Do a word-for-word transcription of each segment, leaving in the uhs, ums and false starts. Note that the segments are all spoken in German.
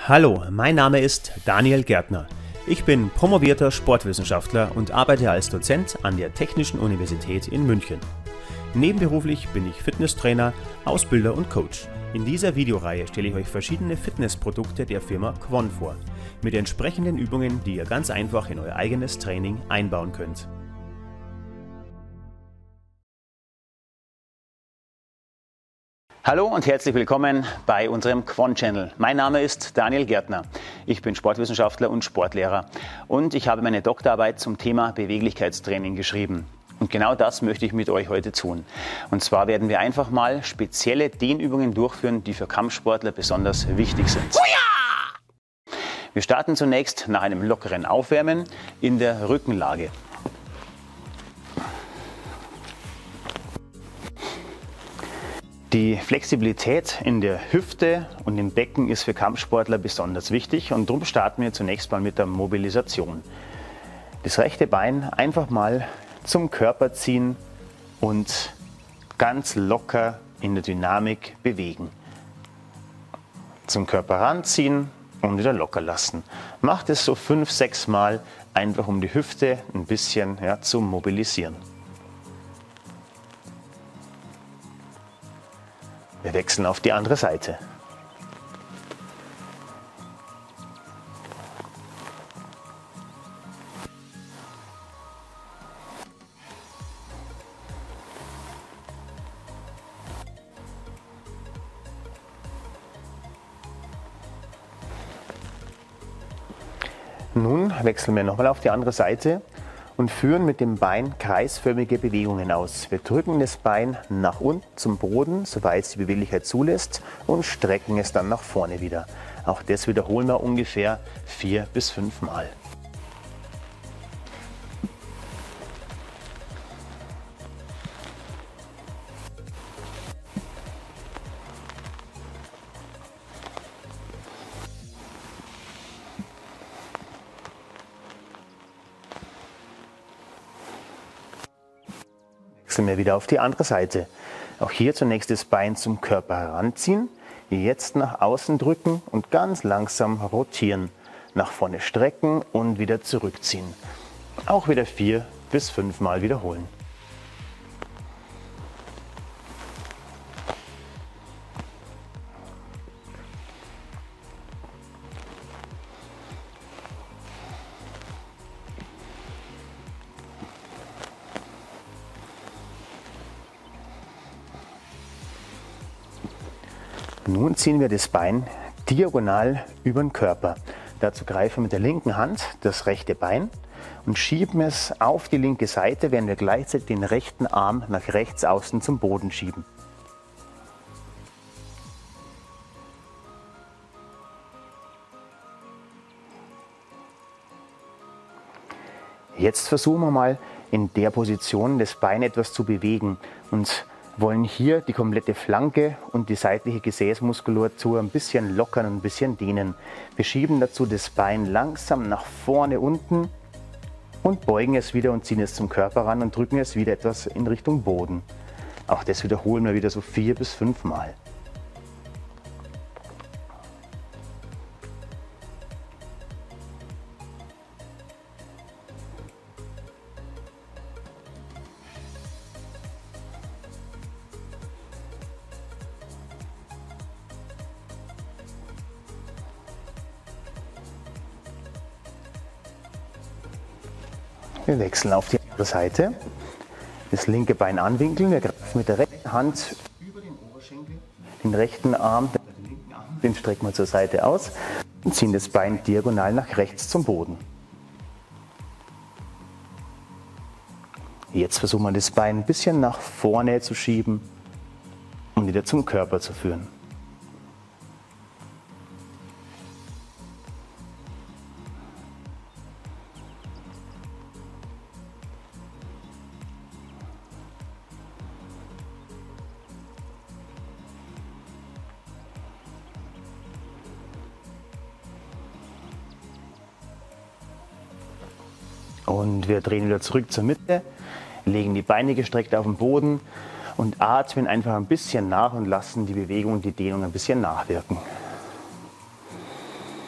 Hallo, mein Name ist Daniel Gärtner. Ich bin promovierter Sportwissenschaftler und arbeite als Dozent an der Technischen Universität in München. Nebenberuflich bin ich Fitnesstrainer, Ausbilder und Coach. In dieser Videoreihe stelle ich euch verschiedene Fitnessprodukte der Firma Quon vor, mit entsprechenden Übungen, die ihr ganz einfach in euer eigenes Training einbauen könnt. Hallo und herzlich willkommen bei unserem Quon Channel. Mein Name ist Daniel Gärtner. Ich bin Sportwissenschaftler und Sportlehrer und ich habe meine Doktorarbeit zum Thema Beweglichkeitstraining geschrieben. Und genau das möchte ich mit euch heute tun. Und zwar werden wir einfach mal spezielle Dehnübungen durchführen, die für Kampfsportler besonders wichtig sind. Wir starten zunächst nach einem lockeren Aufwärmen in der Rückenlage. Die Flexibilität in der Hüfte und im Becken ist für Kampfsportler besonders wichtig und darum starten wir zunächst mal mit der Mobilisation. Das rechte Bein einfach mal zum Körper ziehen und ganz locker in der Dynamik bewegen. Zum Körper ranziehen und wieder locker lassen. Macht es so fünf, sechs Mal, einfach um die Hüfte ein bisschen ja, zu mobilisieren. Wir wechseln auf die andere Seite. Nun wechseln wir nochmal auf die andere Seite und führen mit dem Bein kreisförmige Bewegungen aus. Wir drücken das Bein nach unten zum Boden, soweit es die Beweglichkeit zulässt, und strecken es dann nach vorne wieder. Auch das wiederholen wir ungefähr vier bis fünf Mal. Wechseln wir wieder auf die andere Seite. Auch hier zunächst das Bein zum Körper heranziehen, jetzt nach außen drücken und ganz langsam rotieren. Nach vorne strecken und wieder zurückziehen. Auch wieder vier bis fünf Mal wiederholen. Nun ziehen wir das Bein diagonal über den Körper. Dazu greifen wir mit der linken Hand das rechte Bein und schieben es auf die linke Seite, während wir gleichzeitig den rechten Arm nach rechts außen zum Boden schieben. Jetzt versuchen wir mal in der Position das Bein etwas zu bewegen und wollen hier die komplette Flanke und die seitliche Gesäßmuskulatur ein bisschen lockern und ein bisschen dehnen. Wir schieben dazu das Bein langsam nach vorne unten und beugen es wieder und ziehen es zum Körper ran und drücken es wieder etwas in Richtung Boden. Auch das wiederholen wir wieder so vier bis fünf Mal. Wir wechseln auf die andere Seite. Das linke Bein anwinkeln. Wir greifen mit der rechten Hand über den Oberschenkel, den rechten Arm, den strecken wir zur Seite aus und ziehen das Bein diagonal nach rechts zum Boden. Jetzt versuchen wir das Bein ein bisschen nach vorne zu schieben und wieder zum Körper zu führen. Und wir drehen wieder zurück zur Mitte, legen die Beine gestreckt auf den Boden und atmen einfach ein bisschen nach und lassen die Bewegung und die Dehnung ein bisschen nachwirken.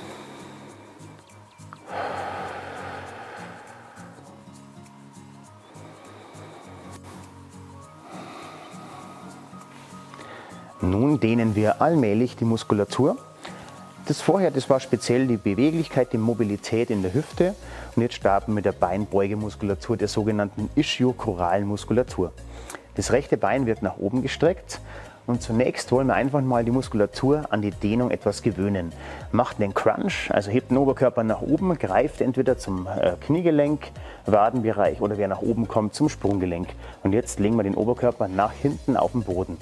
Nun dehnen wir allmählich die Muskulatur. Das vorher, das war speziell die Beweglichkeit, die Mobilität in der Hüfte. Und jetzt starten wir mit der Beinbeugemuskulatur, der sogenannten ischiochoralen Muskulatur. Das rechte Bein wird nach oben gestreckt. Und zunächst wollen wir einfach mal die Muskulatur an die Dehnung etwas gewöhnen. Macht einen Crunch, also hebt den Oberkörper nach oben, greift entweder zum äh, Kniegelenk, Wadenbereich oder wer nach oben kommt zum Sprunggelenk. Und jetzt legen wir den Oberkörper nach hinten auf den Boden.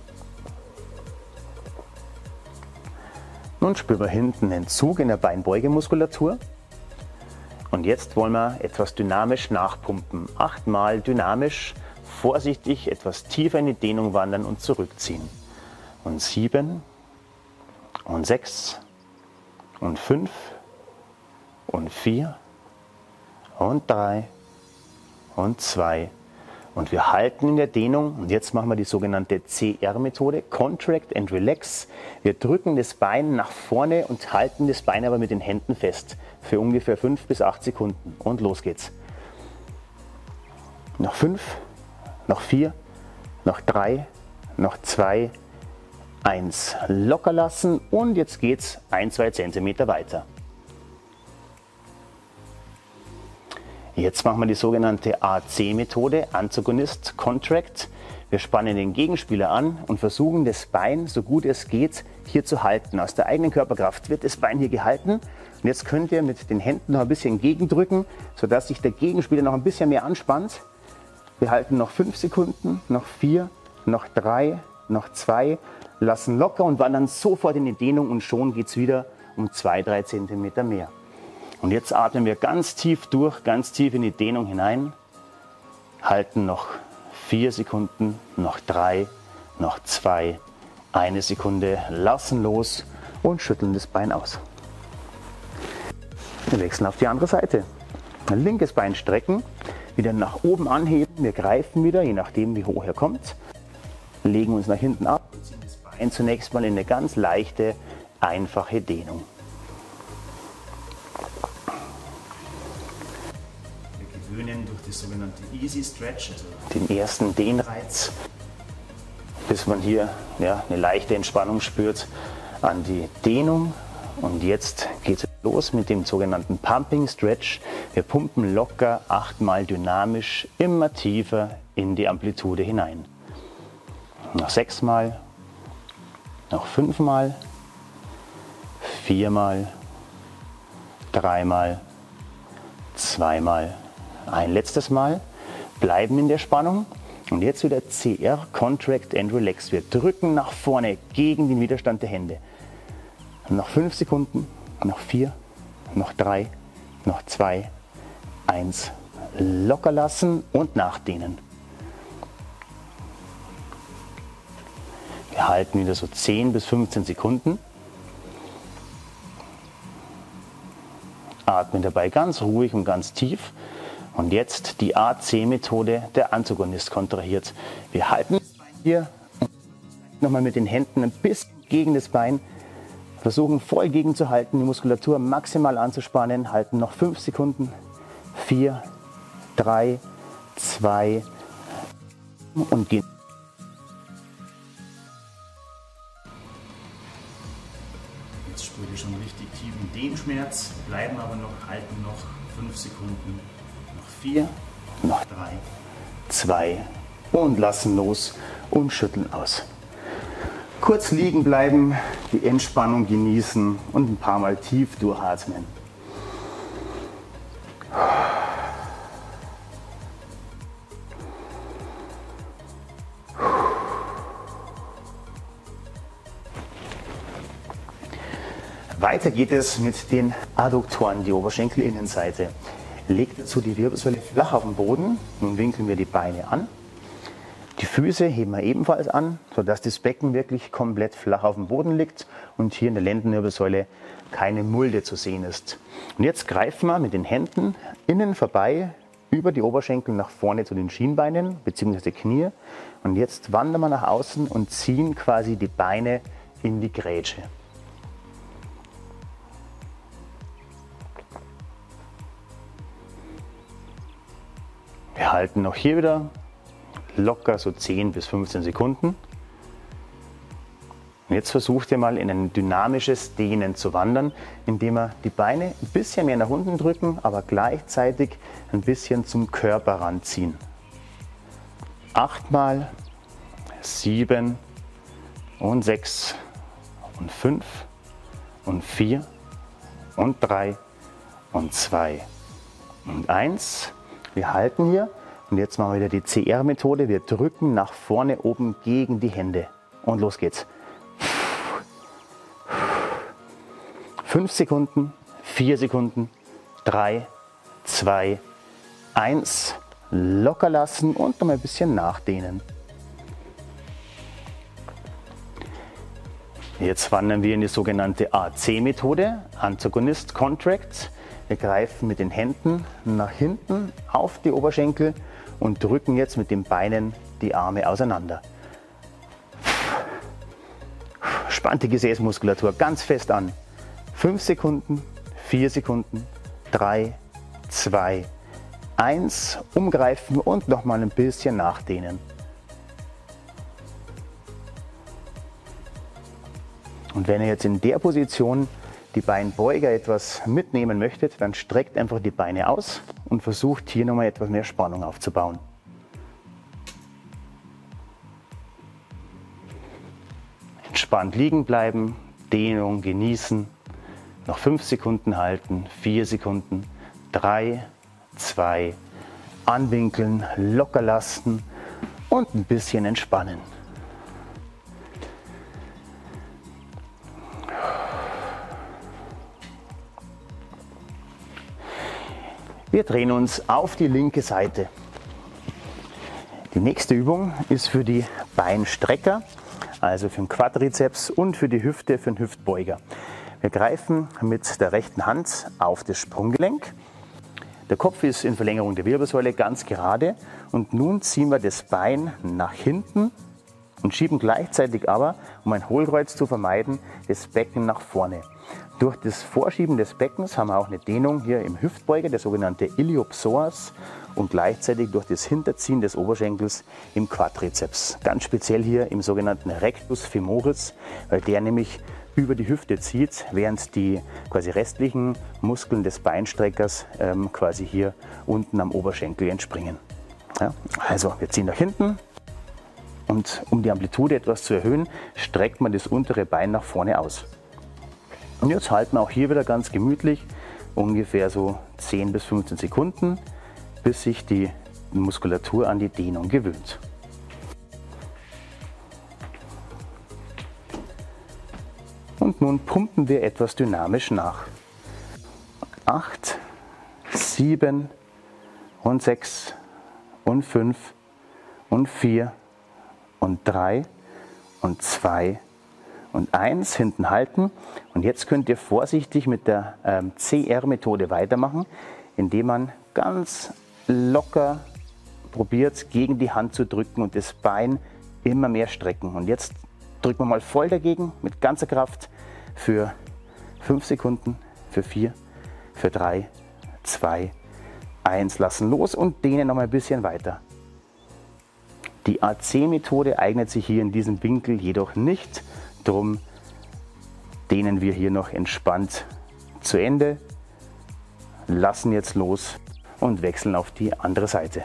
Nun spüren wir hinten einen Zug in der Beinbeugemuskulatur. Und jetzt wollen wir etwas dynamisch nachpumpen. Achtmal dynamisch. Vorsichtig etwas tiefer in die Dehnung wandern und zurückziehen. Und sieben und sechs und fünf und vier und drei und zwei. Und wir halten in der Dehnung. Und jetzt machen wir die sogenannte C R-Methode, Contract and Relax. Wir drücken das Bein nach vorne und halten das Bein aber mit den Händen fest. Für ungefähr fünf bis acht Sekunden. Und los geht's. Noch fünf. Noch vier, noch drei, noch zwei, eins. Locker lassen und jetzt geht es ein, zwei Zentimeter weiter. Jetzt machen wir die sogenannte A C-Methode, Antagonist Contract. Wir spannen den Gegenspieler an und versuchen das Bein, so gut es geht, hier zu halten. Aus der eigenen Körperkraft wird das Bein hier gehalten. Und jetzt könnt ihr mit den Händen noch ein bisschen gegendrücken, sodass sich der Gegenspieler noch ein bisschen mehr anspannt. Wir halten noch fünf Sekunden, noch vier, noch drei, noch zwei, lassen locker und wandern sofort in die Dehnung und schon geht es wieder um zwei, drei Zentimeter mehr. Und jetzt atmen wir ganz tief durch, ganz tief in die Dehnung hinein, halten noch vier Sekunden, noch drei, noch zwei, eine Sekunde, lassen los und schütteln das Bein aus. Wir wechseln auf die andere Seite. Ein linkes Bein strecken. Wieder nach oben anheben, wir greifen wieder, je nachdem wie hoch er kommt, legen uns nach hinten ab und ziehen das Bein zunächst mal in eine ganz leichte, einfache Dehnung. Wir gewöhnen durch das sogenannte Easy Stretch, also den ersten Dehnreiz, bis man hier ja, eine leichte Entspannung spürt, an die Dehnung. Und jetzt geht es los mit dem sogenannten Pumping Stretch. Wir pumpen locker achtmal dynamisch immer tiefer in die Amplitude hinein. Noch sechsmal, noch fünfmal, viermal, dreimal, zweimal, ein letztes Mal. Bleiben in der Spannung. Und jetzt wieder C R, Contract and Relax. Wir drücken nach vorne gegen den Widerstand der Hände. Noch fünf Sekunden, noch vier, noch drei, noch zwei, eins. Locker lassen und nachdehnen. Wir halten wieder so zehn bis fünfzehn Sekunden. Atmen dabei ganz ruhig und ganz tief. Und jetzt die A C-Methode, der Antagonist kontrahiert. Wir halten das Bein hier und nochmal mit den Händen ein bisschen gegen das Bein. Versuchen voll gegenzuhalten, die Muskulatur maximal anzuspannen. Halten noch fünf Sekunden. vier, drei, zwei und gehen. Jetzt spürt ihr schon richtig tiefen Dehnschmerz. Bleiben aber noch, halten noch fünf Sekunden. Noch vier, noch drei, zwei und lassen los und schütteln aus. Kurz liegen bleiben, die Entspannung genießen und ein paar Mal tief durchatmen. Weiter geht es mit den Adduktoren, die Oberschenkelinnenseite. Legt dazu die Wirbelsäule flach auf den Boden. Nun winkeln wir die Beine an. Die Füße heben wir ebenfalls an, sodass das Becken wirklich komplett flach auf dem Boden liegt und hier in der Lendenwirbelsäule keine Mulde zu sehen ist. Und jetzt greifen wir mit den Händen innen vorbei über die Oberschenkel nach vorne zu den Schienbeinen bzw. Knie. Und jetzt wandern wir nach außen und ziehen quasi die Beine in die Grätsche. Wir halten noch hier wieder locker so zehn bis fünfzehn Sekunden. Jetzt versucht ihr mal in ein dynamisches Dehnen zu wandern, indem wir die Beine ein bisschen mehr nach unten drücken, aber gleichzeitig ein bisschen zum Körper ranziehen. Achtmal, sieben und sechs und fünf und vier und drei und zwei und eins. Wir halten hier und jetzt machen wir wieder die C R-Methode. Wir drücken nach vorne oben gegen die Hände und los geht's. fünf Sekunden, vier Sekunden, drei, zwei, eins. Locker lassen und noch mal ein bisschen nachdehnen. Jetzt wandern wir in die sogenannte A C-Methode, Antagonist Contract. Wir greifen mit den Händen nach hinten auf die Oberschenkel und drücken jetzt mit den Beinen die Arme auseinander. Spannt die Gesäßmuskulatur ganz fest an. fünf Sekunden, vier Sekunden, drei, zwei, eins. Umgreifen und noch mal ein bisschen nachdehnen. Und wenn ihr jetzt in der Position die Beinbeuger etwas mitnehmen möchtet, dann streckt einfach die Beine aus und versucht hier nochmal etwas mehr Spannung aufzubauen. Entspannt liegen bleiben, Dehnung genießen, noch fünf Sekunden halten, vier Sekunden, drei, zwei, anwinkeln, locker lassen und ein bisschen entspannen. Wir drehen uns auf die linke Seite. Die nächste Übung ist für die Beinstrecker, also für den Quadrizeps und für die Hüfte, für den Hüftbeuger. Wir greifen mit der rechten Hand auf das Sprunggelenk. Der Kopf ist in Verlängerung der Wirbelsäule ganz gerade und nun ziehen wir das Bein nach hinten und schieben gleichzeitig aber, um ein Hohlkreuz zu vermeiden, das Becken nach vorne. Durch das Vorschieben des Beckens haben wir auch eine Dehnung hier im Hüftbeuger, der sogenannte Iliopsoas, und gleichzeitig durch das Hinterziehen des Oberschenkels im Quadrizeps. Ganz speziell hier im sogenannten Rectus femoris, weil der nämlich über die Hüfte zieht, während die quasi restlichen Muskeln des Beinstreckers ähm, quasi hier unten am Oberschenkel entspringen. Ja, also wir ziehen nach hinten und um die Amplitude etwas zu erhöhen, streckt man das untere Bein nach vorne aus. Und jetzt halten wir auch hier wieder ganz gemütlich, ungefähr so zehn bis fünfzehn Sekunden, bis sich die Muskulatur an die Dehnung gewöhnt. Und nun pumpen wir etwas dynamisch nach. acht, sieben und sechs und fünf und vier und drei und zwei und eins, hinten halten. Und jetzt könnt ihr vorsichtig mit der ähm, C R-Methode weitermachen, indem man ganz locker probiert, gegen die Hand zu drücken und das Bein immer mehr strecken. Und jetzt drücken wir mal voll dagegen mit ganzer Kraft für fünf Sekunden, für vier, für drei, zwei, eins. Lassen los und dehnen noch mal ein bisschen weiter. Die A C-Methode eignet sich hier in diesem Winkel jedoch nicht. Darum dehnen wir hier noch entspannt zu Ende, lassen jetzt los und wechseln auf die andere Seite.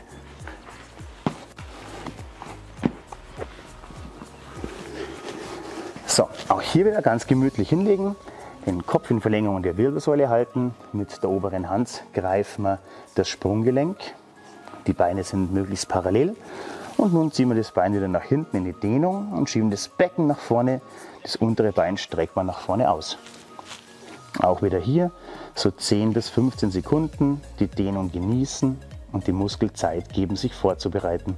So, auch hier wieder ganz gemütlich hinlegen, den Kopf in Verlängerung der Wirbelsäule halten, mit der oberen Hand greifen wir das Sprunggelenk, die Beine sind möglichst parallel und nun ziehen wir das Bein wieder nach hinten in die Dehnung und schieben das Becken nach vorne, das untere Bein streckt man nach vorne aus. Auch wieder hier so zehn bis fünfzehn Sekunden die Dehnung genießen und die Muskelzeit geben, sich vorzubereiten.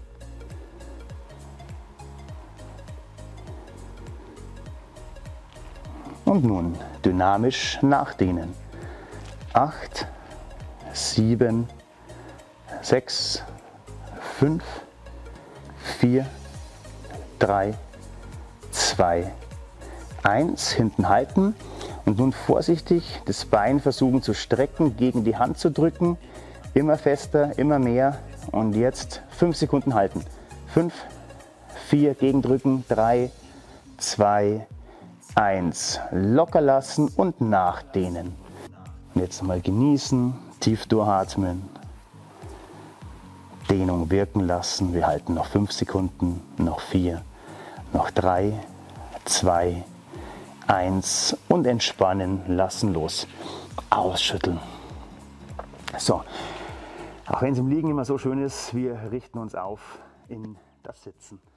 Und nun dynamisch nachdehnen. acht, sieben, sechs, fünf, vier, drei, zwei, eins. Hinten halten und nun vorsichtig das Bein versuchen zu strecken, gegen die Hand zu drücken. Immer fester, immer mehr und jetzt fünf Sekunden halten. fünf, vier, gegendrücken, drei, zwei, eins. Locker lassen und nachdehnen. Und jetzt nochmal genießen, tief durchatmen. Dehnung wirken lassen. Wir halten noch fünf Sekunden, noch vier, noch drei, zwei, eins und entspannen, lassen los. Ausschütteln. So, auch wenn es im Liegen immer so schön ist, wir richten uns auf in das Sitzen.